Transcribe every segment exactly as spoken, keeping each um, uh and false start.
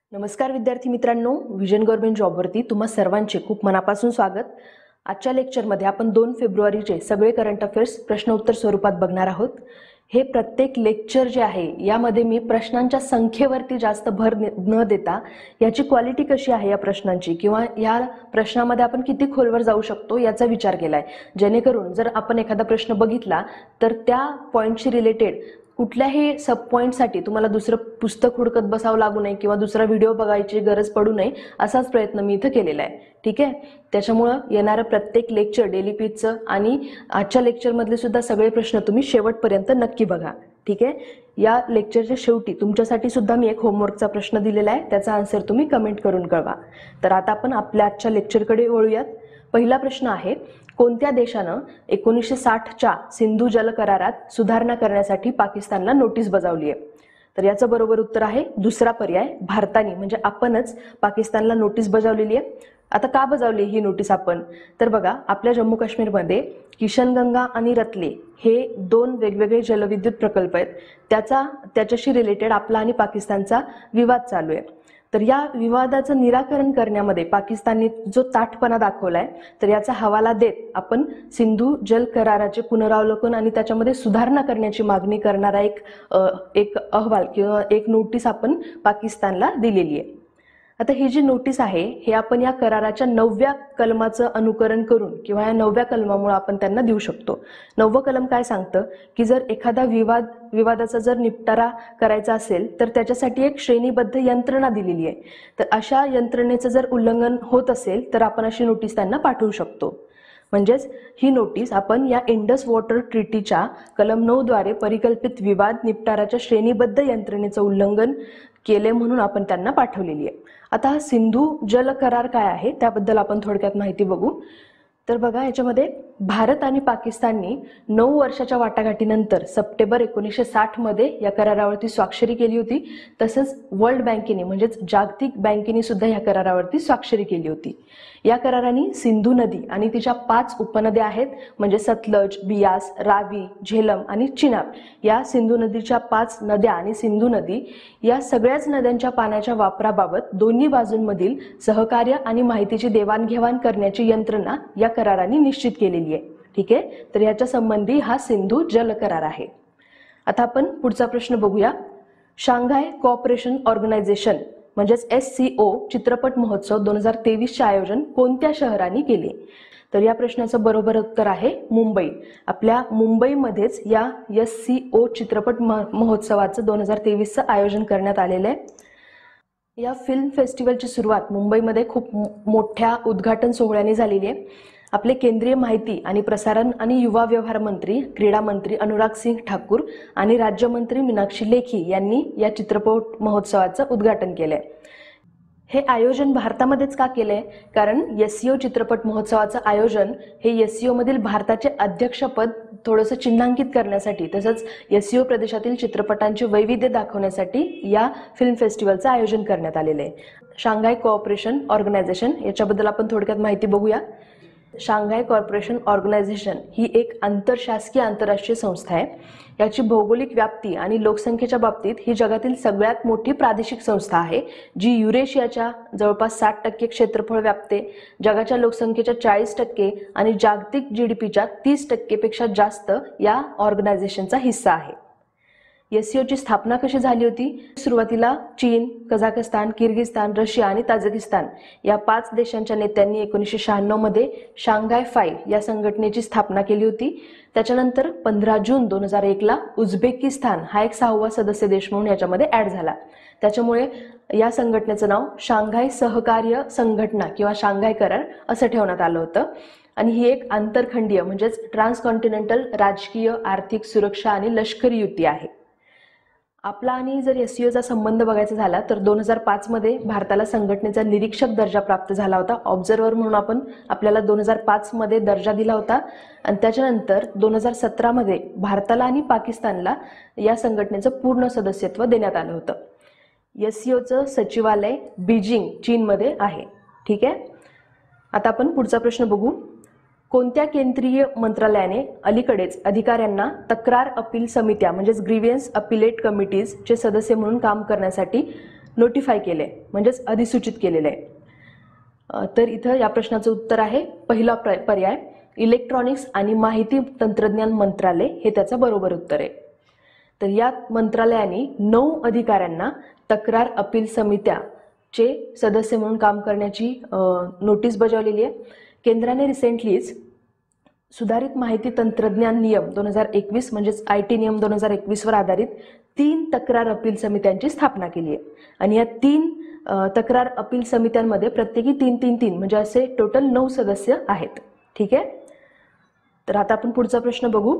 नमस्कार विद्यार्थी मित्रांनो, विजन गव्हर्नमेंट जॉबवरती तुम्हा सर्वांचे खूप मनापासून स्वागत। आजच्या लेक्चरमध्ये आपण दोन फेब्रुवारीचे सगळे करंट अफेअर्स प्रश्न उत्तर स्वरूपात बघणार आहोत। हे प्रत्येक लेक्चर जे आहे यामध्ये मी प्रश्नांच्या संख्येवरती जास्त भर न देता याची क्वालिटी कशी आहे या प्रश्नांची किंवा या प्रश्नामध्ये आपण किती खोलवर जाऊ शकतो याचा विचार केलाय, जेणेकरून जर आपण एखादा प्रश्न बघितला तर त्या पॉइंटशी रिलेटेड कुठल्याही सब पॉइंटसाठी तुम्हाला दुसरं पुस्तक हुडकत बसावं लागू नये किंवा दुसरा व्हिडिओ बघायची गरज पडू नये असाच प्रयत्न मी इथं केलेला आहे। ठीक आहे, त्याच्यामुळे येणारं प्रत्येक लेक्चर डेली पीचचं आणि आजच्या लेक्चरमधले सुद्धा सगळे प्रश्न तुम्ही शेवटपर्यंत नक्की बघा। ठीक आहे, या लेक्चरच्या शेवटी तुमच्यासाठी सुद्धा मी एक होमवर्कचा प्रश्न दिलेला आहे, त्याचा आन्सर तुम्ही कमेंट करून कळवा। तर आता आपण आपल्या आजच्या लेक्चरकडे वळूयात। पहिला प्रश्न आहे, कोणत्या देशानं एकोणीसशे साठच्या सिंधू जल करारात सुधारणा करण्यासाठी पाकिस्तानला नोटीस बजावली आहे? तर याचं बरोबर उत्तर आहे दुसरा पर्याय, भारताने म्हणजे आपणच पाकिस्तानला नोटीस बजावलेली आहे। आता का बजावली ही नोटीस आपण? तर बघा, आपल्या जम्मू काश्मीरमध्ये किशनगंगा आणि रतले हे दोन वेगवेगळे जलविद्युत प्रकल्प आहेत, त्याचा त्याच्याशी रिलेटेड आपला आणि पाकिस्तानचा विवाद चालू आहे। तर या विवादाचं निराकरण करण्यामध्ये पाकिस्तानने जो ताठपणा दाखवलाय तर याचा हवाला देत आपण सिंधू जल कराराचे पुनरावलोकन आणि त्याच्यामध्ये सुधारणा करण्याची मागणी करणारा एक एक अहवाल किंवा एक नोटीस आपण पाकिस्तानला दिलेली आहे। आता ही जी नोटीस आहे हे आपण या कराराच्या नवव्या कलमाचं अनुकरण करून किंवा या नवव्या कलमामुळे आपण त्यांना देऊ शकतो। नववं कलम काय सांगतं की जर एखादा विवाद विवादाचा जर निपटारा करायचा असेल तर त्याच्यासाठी एक श्रेणीबद्ध यंत्रणा दिलेली आहे, तर अशा यंत्रणेचं जर उल्लंघन होत असेल तर आपण अशी नोटीस त्यांना पाठवू शकतो। म्हणजेच ही नोटीस आपण या इंडस वॉटर ट्रीटीच्या कलम नऊ द्वारे परिकल्पित विवाद निपटाराच्या श्रेणीबद्ध यंत्रणेचं उल्लंघन केले म्हणून आपण त्यांना पाठवलेली आहे। आता हा सिंधू जल करार काय आहे त्याबद्दल आपण थोडक्यात माहिती बघू। तर बघा, याच्यामध्ये भारत आणि पाकिस्ताननी नऊ वर्षाच्या वाटाघाटीनंतर सप्टेंबर एकोणीसशे साठ मध्ये या करारावरती स्वाक्षरी केली होती। तसंच वर्ल्ड बँकेने म्हणजेच जागतिक बँकेने सुद्धा या करारावरती स्वाक्षरी केली होती। या कराराने सिंधू नदी आणि तिच्या पाच उपनद्या आहेत म्हणजे सतलज, बियास, रावी, झेलम आणि चिनाब या सिंधू नदीच्या पाच नद्या आणि सिंधू नदी या सगळ्याच नद्यांच्या पाण्याच्या वापराबाबत दोन्ही बाजूंमधील सहकार्य आणि माहितीची देवाणघेवाण करण्याची यंत्रणा या कराराने निश्चित केलेली आहे। ठीक आहे, तर याच्या संबंधी हा सिंधू जल करार आहे। आता आपण पुढचा प्रश्न बघूया। शांघाय कोऑपरेशन ऑर्गनायझेशन म्हणजेच एस सी ओ चित्रपट महोत्सव दोन हजार तेवीसचे आयोजन कोणत्या शहरांनी केले? तर या प्रश्नाचं बरोबर उत्तर आहे मुंबई। आपल्या मुंबईमध्येच या एस सी ओ चित्रपट महोत्सवाचं दोन हजार तेवीसचं आयोजन करण्यात आलेलं आहे। या फिल्म फेस्टिवलची सुरुवात मुंबईमध्ये खूप मोठ्या उद्घाटन सोहळ्याने झालेली आहे। आपले केंद्रीय माहिती आणि प्रसारण आणि युवा व्यवहार मंत्री, क्रीडा मंत्री अनुराग सिंह ठाकूर आणि राज्यमंत्री मीनाक्षी लेखी यांनी या चित्रपट महोत्सवाचं उद्घाटन केलंय। हे आयोजन भारतामध्येच का केलंय? कारण एससीओ चित्रपट महोत्सवाचं आयोजन हे एससीओ मधील भारताचे अध्यक्षपद थोडंसं चिन्हांकित करण्यासाठी तसंच एससीओ प्रदेशातील चित्रपटांचे वैविध्य दाखवण्यासाठी या फिल्म फेस्टिवलचं आयोजन करण्यात आलेलं आहे। शांघाय कोऑपरेशन ऑर्गनायझेशन याच्याबद्दल आपण थोडक्यात माहिती बघूया। शांघाय कॉर्पोरेशन ऑर्गनायझेशन ही एक आंतरशासकीय आंतरराष्ट्रीय संस्था आहे। याची भौगोलिक व्याप्ती आणि लोकसंख्येच्या बाबतीत ही जगातील सगळ्यात मोठी प्रादेशिक संस्था आहे, जी युरेशियाच्या जवळपास साठ टक्के क्षेत्रफळ व्यापते, जगाच्या लोकसंख्येच्या चाळीस टक्के आणि जागतिक जीडीपीच्या तीस टक्केपेक्षा जास्त या ऑर्गनायझेशनचा हिस्सा आहे। एससीओची स्थापना कशी झाली होती? सुरुवातीला चीन, कझाकस्तान, किर्गिस्तान, रशिया आणि ताजिकिस्तान या पाच देशांच्या नेत्यांनी एकोणीसशे शहाण्णव मध्ये शांघाय फाईव्ह या संघटनेची स्थापना केली होती। त्याच्यानंतर पंधरा जून दोन हजार एक ला उझबेकिस्तान हा एक सहावा सदस्य देश म्हणून याच्यामध्ये ऍड झाला। त्याच्यामुळे या संघटनेचं नाव शांघाय सहकार्य संघटना किंवा शांघाय करार असं ठेवण्यात आलं होतं। आणि ही एक आंतरखंडीय म्हणजेच ट्रान्सकॉन्टिनेंटल राजकीय, आर्थिक, सुरक्षा आणि लष्करी युती आहे। आपला आणि जर एससीओचा संबंध बघायचा झाला तर दोन हजार पाच मध्ये भारताला संघटनेचा निरीक्षक दर्जा प्राप्त झाला होता। ऑब्झर्व्हर म्हणून आपण आपल्याला दोन हजार पाच मध्ये दर्जा दिला होता आणि त्याच्यानंतर दोन हजार सतरा मध्ये भारताला आणि पाकिस्तानला या संघटनेचं पूर्ण सदस्यत्व देण्यात आलं होतं। एससीओचं सचिवालय बीजिंग चीनमध्ये आहे। ठीक आहे, आता आपण पुढचा प्रश्न बघू। कोणत्या केंद्रीय मंत्रालयाने अलीकडेच अधिकाऱ्यांना तक्रार अपील समित्या म्हणजेच ग्रीव्हन्स अपीलेट कमिटीज चे सदस्य म्हणून काम करण्यासाठी नोटिफाय केले म्हणजेच अधिसूचित केलेले आहे। तर इथं या प्रश्नाचं उत्तर आहे पहिला पर्याय इलेक्ट्रॉनिक्स आणि माहिती तंत्रज्ञान मंत्रालय हे त्याचं बरोबर उत्तर आहे। तर या मंत्रालयाने नऊ अधिकाऱ्यांना तक्रार अपील समित्याचे सदस्य म्हणून काम करण्याची नोटीस बजावलेली आहे। केंद्राने रिसेंटलीच सुधारित माहिती तंत्रज्ञान नियम दोन हजार एकवीस म्हणजेच आय टी नियम दोन हजार एकवीस वर आधारित तीन तक्रार अपील समित्यांची स्थापना केली आहे आणि या तीन तक्रार अपील समित्यांमध्ये प्रत्येकी तीन तीन तीन म्हणजे असे टोटल नऊ सदस्य आहेत। ठीक आहे, तर आता आपण पुढचा प्रश्न बघू।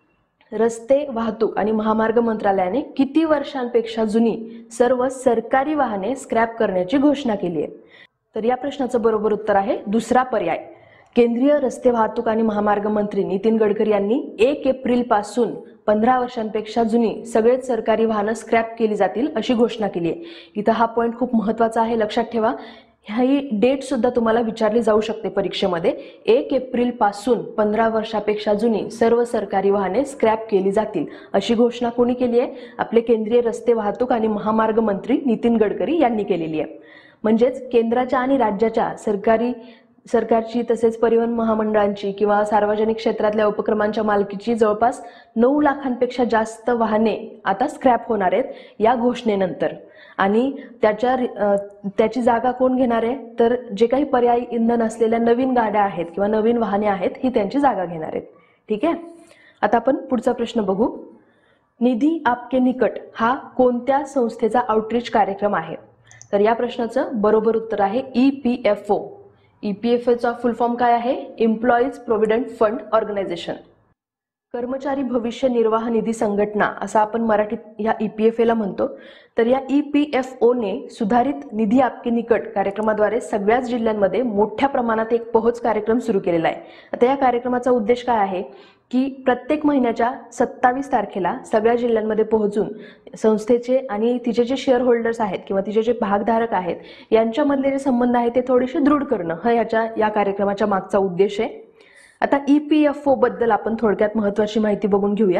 रस्ते वाहतूक आणि महामार्ग मंत्रालयाने किती वर्षांपेक्षा जुनी सर्व सरकारी वाहने स्क्रॅप करण्याची घोषणा केली आहे? तर या प्रश्नाचं बरोबर उत्तर आहे दुसरा पर्याय। केंद्रीय रस्ते वाहतूक आणि महामार्ग मंत्री नितीन गडकरी यांनी एक एप्रिल पासून पंधरा वर्षांपेक्षा जुनी सगळेच सरकारी वाहनं स्क्रॅप केली जातील अशी घोषणा केली आहे। इथं हा पॉइंट खूप महत्त्वाचा आहे, लक्षात ठेवा। ही डेट सुद्धा तुम्हाला विचारली जाऊ शकते परीक्षेमध्ये। एक एप्रिल पासून पंधरा वर्षापेक्षा जुनी सर्व सरकारी वाहने स्क्रॅप केली जातील अशी घोषणा कोणी केली आहे? आपले केंद्रीय रस्ते वाहतूक आणि महामार्ग मंत्री नितीन गडकरी यांनी केलेली आहे। म्हणजेच केंद्राच्या आणि राज्याच्या सरकारी सरकारची तसेच परिवहन महामंडळांची किंवा सार्वजनिक क्षेत्रातल्या उपक्रमांच्या मालकीची जवळपास नऊ लाखांपेक्षा जास्त वाहने आता स्क्रॅप होणार आहेत या घोषणेनंतर। आणि त्याच्या त्याची जागा कोण घेणार आहे? तर जे काही पर्यायी इंधन असलेल्या नवीन गाड्या आहेत किंवा नवीन वाहने आहेत ही त्यांची जागा घेणार आहेत। ठीक आहे, आता आपण पुढचा प्रश्न बघू। निधी आपके निकट हा कोणत्या संस्थेचा आउटरीच कार्यक्रम आहे? तर या प्रश्नाचं बरोबर उत्तर आहे E P F O. E P F ओचा फुल फॉर्म काय आहे? Employees provident fund organisation. कर्मचारी भविष्य निर्वाह निधी संघटना असं आपण मराठीत ह्या ई पी एफ ओला म्हणतो। तर या ई पी एफ ओने सुधारित निधी आपके निकट कार्यक्रमाद्वारे सगळ्याच जिल्ह्यांमध्ये मोठ्या प्रमाणात एक पोहोच कार्यक्रम सुरू केलेला आहे। आता या कार्यक्रमाचा उद्देश काय आहे की प्रत्येक महिन्याच्या सत्तावीस तारखेला सगळ्या जिल्ह्यांमध्ये पोहोचून संस्थेचे आणि तिचे जे शेअर होल्डर्स आहेत किंवा तिचे जे भागधारक आहेत यांच्यामधले जे संबंध आहेत ते थोडेसे दृढ करणं हा याच्या या कार्यक्रमाच्या मागचा उद्देश आहे। आता ई पी एफ ओ बद्दल आपण थोडक्यात महत्त्वाची माहिती बघून घेऊया।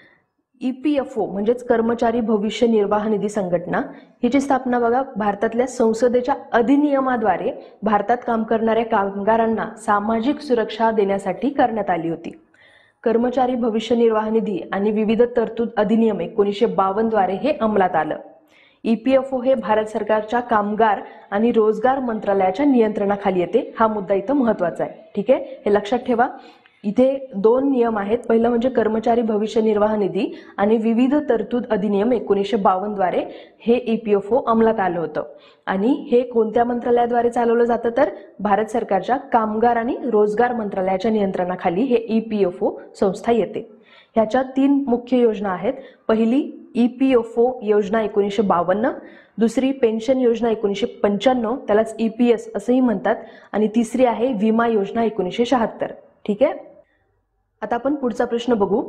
ई पी एफ ओ म्हणजेच कर्मचारी भविष्य निर्वाह निधी संघटना हिची स्थापना बघा भारतातल्या संसदेच्या अधिनियमाद्वारे भारतात काम करणाऱ्या कामगारांना सामाजिक सुरक्षा देण्यासाठी करण्यात आली होती। कर्मचारी भविष्य निर्वाह निधी आणि विविध तरतूद अधिनियम एकोणीसशे बावन्न द्वारे हे अंमलात आलं। ई पी एफ ओ हे भारत सरकारच्या कामगार आणि रोजगार मंत्रालयाच्या नियंत्रणाखाली येते। हा मुद्दा इथं महत्त्वाचा आहे। ठीक आहे, हे लक्षात ठेवा। इथे दोन नियम आहेत, पहिलं म्हणजे कर्मचारी भविष्य निर्वाह निधी आणि विविध तरतूद अधिनियम एकोणीसशे बावन्न द्वारे हे ई पी एफ ओ अंमलात आलं होतं आणि हे कोणत्या मंत्रालयाद्वारे चालवलं जातं? तर भारत सरकारच्या कामगार आणि रोजगार मंत्रालयाच्या नियंत्रणाखाली हे ई पी एफ ओ संस्था येते। ह्याच्या तीन मुख्य योजना आहेत। पहिली ई पी एफ ओ योजना एकोणीसशे बावन्न, दुसरी पेन्शन योजना एकोणीसशे पंच्याण्णव त्यालाच ई पी एस असंही म्हणतात आणि तिसरी आहे विमा योजना एकोणीसशे शहात्तर। ठीक आहे, आता आपण पुढचा प्रश्न बघू।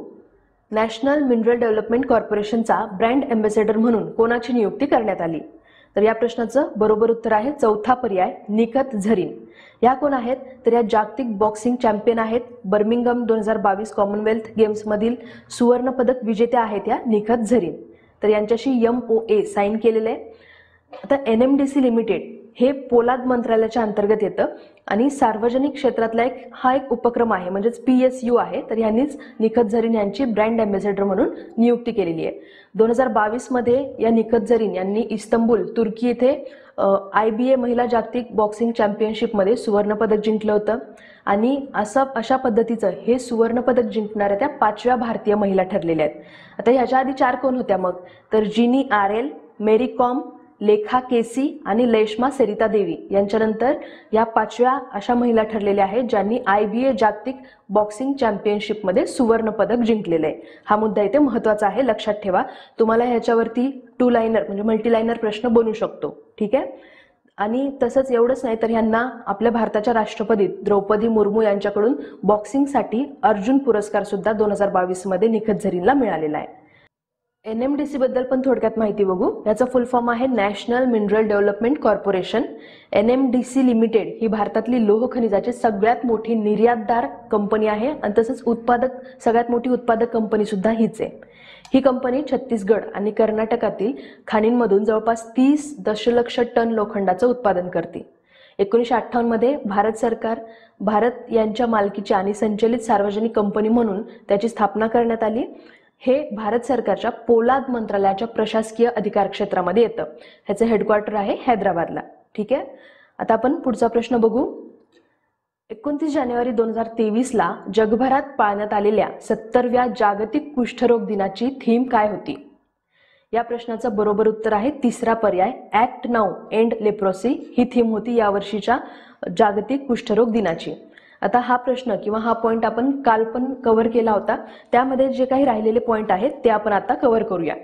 नॅशनल मिनरल डेव्हलपमेंट कॉर्पोरेशनचा ब्रँड अँबॅसेडर म्हणून कोणाची नियुक्ती करण्यात आली? तर या प्रश्नाचं बरोबर उत्तर आहे चौथा पर्याय निखत झरीन। या कोण आहेत? तर या जागतिक बॉक्सिंग चॅम्पियन आहेत। बर्मिंगहम दोन हजार बावीस कॉमनवेल्थ गेम्स मधील सुवर्ण पदक विजेत्या आहेत या निखत झरीन। तर यांच्याशी एम ओ ए साईन केलेलं आहे। आता N M D C limited हे पोलाद मंत्रालयाच्या अंतर्गत येतं आणि सार्वजनिक क्षेत्रातला एक हा एक उपक्रम आहे म्हणजेच पी एस यू आहे। तर यांनीच निखत झरीन यांची ब्रँड अँबॅसेडर म्हणून नियुक्ती केलेली आहे। दोन हजार बावीस मध्ये या निखत झरीन यांनी इस्तंबुल तुर्की येथे आय बी ए महिला जागतिक बॉक्सिंग चॅम्पियनशिपमध्ये सुवर्ण पदक जिंकलं होतं आणि असं अशा पद्धतीचं हे सुवर्ण पदक जिंकणाऱ्या त्या पाचव्या भारतीय महिला ठरलेल्या आहेत। आता ह्याच्या आधी चार कोण होत्या मग? तर Jini R L, Mary Kom, Lekha K आणि लेश्मा सरिता देवी यांच्यानंतर या पाचव्या अशा महिला ठरलेल्या आहेत ज्यांनी आय बी ए जागतिक बॉक्सिंग चॅम्पियनशिपमध्ये सुवर्ण पदक जिंकलेलं आहे। हा मुद्दा इथे महत्त्वाचा आहे, लक्षात ठेवा। तुम्हाला ह्याच्यावरती टू लाइनर म्हणजे मल्टी लाइनर प्रश्न बनू शकतो। ठीक आहे, आणि तसंच एवढंच नाही तर ह्यांना आपल्या भारताच्या राष्ट्रपती द्रौपदी मुर्मू यांच्याकडून बॉक्सिंगसाठी अर्जुन पुरस्कार सुद्धा दोन हजार बावीस मध्ये निखत झरीनला मिळालेला आहे। एन एम डी सी बद्दल पण थोडक्यात माहिती बघू। याचा फुल फॉर्म आहे national mineral development corporation. N M D C limited ही भारतातली लोह खनिजाची सगळ्यात मोठी निर्यातदार कंपनी आहे आणि तसंच उत्पादक सगळ्यात मोठी उत्पादक कंपनी सुद्धा हीच आहे। ही कंपनी छत्तीसगड आणि कर्नाटकातील खाणींमधून जवळपास तीस दशलक्ष टन लोखंडाचं उत्पादन करते. एकोणीसशे अठ्ठावन्न मध्ये भारत सरकार भारत यांच्या मालकीची आणि संचलित सार्वजनिक कंपनी म्हणून त्याची स्थापना करण्यात आली. हे भारत सरकारच्या पोलाद मंत्रालयाच्या प्रशासकीय अधिकार क्षेत्रामध्ये येतं. ह्याचं हेडक्वार्टर आहे हैदराबादला. ठीक आहे, आता आपण पुढचा प्रश्न बघू. एकोणतीस जानेवारी दोन हजार तेवीस ला जगभरात पाळण्यात आलेल्या सत्तरव्या जागतिक कुष्ठरोग दिनाची थीम काय होती? या प्रश्नाचं बरोबर उत्तर आहे तिसरा पर्याय, ऍक्ट नाऊ एंड लेप्रोसी ही थीम होती या वर्षीच्या जागतिक कुष्ठरोग दिनाची. आता हा प्रश्न किंवा हा पॉइंट आपण काल पण कव्हर केला होता, त्यामध्ये जे काही राहिलेले पॉइंट आहेत ते आपण आता कव्हर करूया.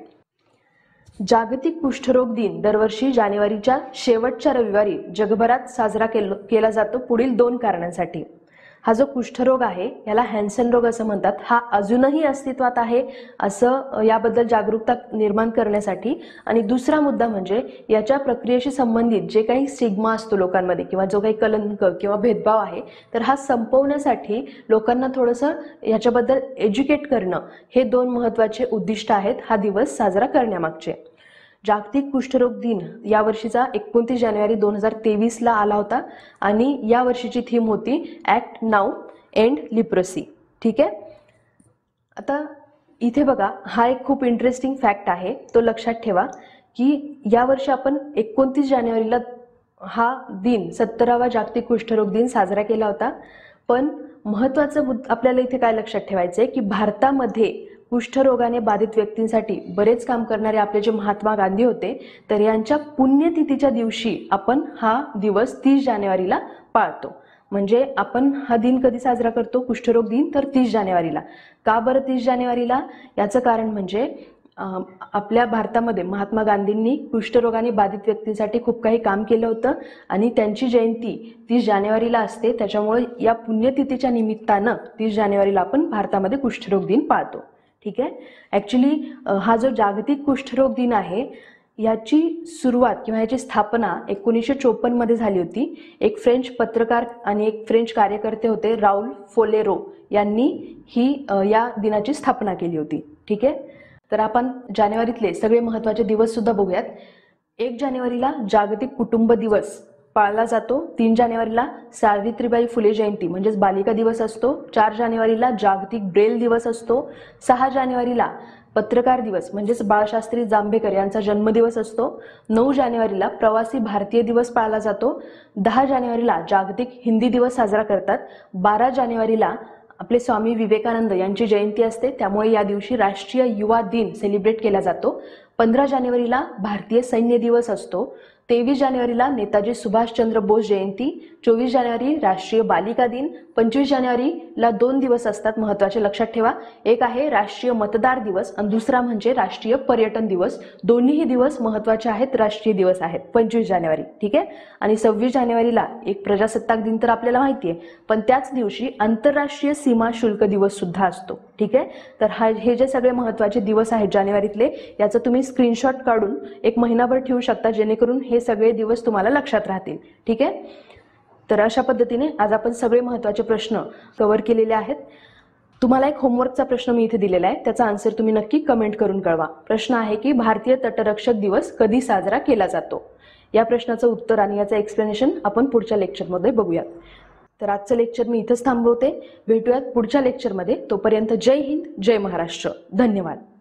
जागतिक कुष्ठरोग दिन दरवर्षी जानेवारीच्या शेवटच्या रविवारी जगभरात साजरा केला जातो पुढील दोन कारणांसाठी. हा जो कुष्ठरोग आहे याला हॅन्सन रोग असं म्हणतात. हा अजूनही अस्तित्वात आहे असं याबद्दल जागरूकता निर्माण करण्यासाठी, आणि दुसरा मुद्दा म्हणजे याच्या प्रक्रियेशी संबंधित जे काही स्टिग्मा असतो लोकांमध्ये किंवा जो काही कलंक किंवा भेदभाव आहे तर हा संपवण्यासाठी लोकांना थोडंसं याच्याबद्दल एज्युकेट करणं हे दोन महत्त्वाचे उद्दिष्ट आहेत हा दिवस साजरा करण्यामागचे. जागतिक कुष्ठरोग दिन या वर्षीचा एकोणतीस जानेवारी दोन हजार तेवीस ला आला होता आणि या वर्षीची थीम होती ऍक्ट नाऊ एंड लेप्रोसी. ठीक आहे, आता इथे बघा हा एक खूप इंटरेस्टिंग फॅक्ट आहे, तो लक्षात ठेवा की या वर्षी आपण एकोणतीस जानेवारीला हा दिन सत्तरावा जागतिक कुष्ठरोग दिन साजरा केला होता. पण महत्त्वाचं आपल्याला इथे काय लक्षात ठेवायचं आहे की भारतामध्ये कुष्ठरोगाने बाधित व्यक्तींसाठी बरेच काम करणारे आपले जे महात्मा गांधी होते तर यांच्या पुण्यतिथीच्या दिवशी आपण हा दिवस तीस जानेवारीला पाळतो. म्हणजे आपण हा दिन कधी साजरा करतो, कुष्ठरोग दिन, तर तीस जानेवारीला. का बरं तीस जानेवारीला? याचं कारण म्हणजे आपल्या भारतामध्ये महात्मा गांधींनी कुष्ठरोगाने बाधित व्यक्तींसाठी खूप काही काम केलं होतं आणि त्यांची जयंती तीस जानेवारीला असते. त्याच्यामुळे या पुण्यतिथीच्या निमित्तानं तीस जानेवारीला आपण भारतामध्ये कुष्ठरोग दिन पाळतो. ठीक आहे, ॲक्च्युली हा जो जागतिक कुष्ठरोग दिन आहे याची सुरुवात किंवा याची स्थापना एकोणीसशे चोपन्न मध्ये झाली होती. एक फ्रेंच पत्रकार आणि एक फ्रेंच कार्यकर्ते होते राउल फोलेरो यांनी ही या दिनाची स्थापना केली होती. ठीक आहे, तर आपण जानेवारीतले सगळे महत्त्वाचे दिवस सुद्धा बघूयात. एक जानेवारीला जागतिक कुटुंब दिवस पाळला जातो. तीन जानेवारीला सावित्रीबाई फुले जयंती म्हणजेच बालिका दिवस असतो. चार जानेवारीला जागतिक ब्रेल दिवस असतो. सहा जानेवारीला पत्रकार दिवस म्हणजेच बाळशास्त्री जांभेकर यांचा जन्मदिवस असतो. नऊ जानेवारीला प्रवासी भारतीय दिवस पाळला जातो. दहा जानेवारीला जागतिक हिंदी दिवस साजरा करतात. बारा जानेवारीला आपले स्वामी विवेकानंद यांची जयंती असते, त्यामुळे या दिवशी राष्ट्रीय युवा दिन सेलिब्रेट केला जातो. पंधरा जानेवारीला भारतीय सैन्य दिवस असतो. तेवीस जानेवारीला नेताजी सुभाषचंद्र बोस जयंती. चोवीस जानेवारी राष्ट्रीय बालिका दिन. पंचवीस जानेवारीला दोन दिवस असतात महत्त्वाचे, लक्षात ठेवा. एक आहे राष्ट्रीय मतदार दिवस आणि दुसरा म्हणजे राष्ट्रीय पर्यटन दिवस. दोन्हीही दिवस महत्त्वाचे आहेत, राष्ट्रीय दिवस आहेत पंचवीस जानेवारी. ठीक आहे, आणि सव्वीस जानेवारीला एक प्रजासत्ताक दिन तर आपल्याला माहिती आहे, पण त्याच दिवशी आंतरराष्ट्रीय सीमा शुल्क दिवस सुद्धा असतो. ठीक आहे, तर हा हे जे सगळे महत्त्वाचे दिवस आहेत जानेवारीतले याचं तुम्ही स्क्रीनशॉट काढून एक महिनाभर ठेवू शकता, जेणेकरून हे सगळे दिवस तुम्हाला लक्षात राहतील. ठीक आहे, तर अशा पद्धतीने आज आपण सगळे महत्त्वाचे प्रश्न कव्हर केलेले आहेत. तुम्हाला एक होमवर्कचा प्रश्न मी इथे दिलेला आहे, त्याचा आन्सर तुम्ही नक्की कमेंट करून कळवा. प्रश्न आहे की भारतीय तटरक्षक दिवस कधी साजरा केला जातो? या प्रश्नाचं उत्तर आणि याचं एक्सप्लेनेशन आपण पुढच्या लेक्चरमध्ये बघूयात. तर आजचं लेक्चर मी इथंच थांबवते. भेटूयात पुढच्या लेक्चरमध्ये. तोपर्यंत जय हिंद, जय महाराष्ट्र. धन्यवाद.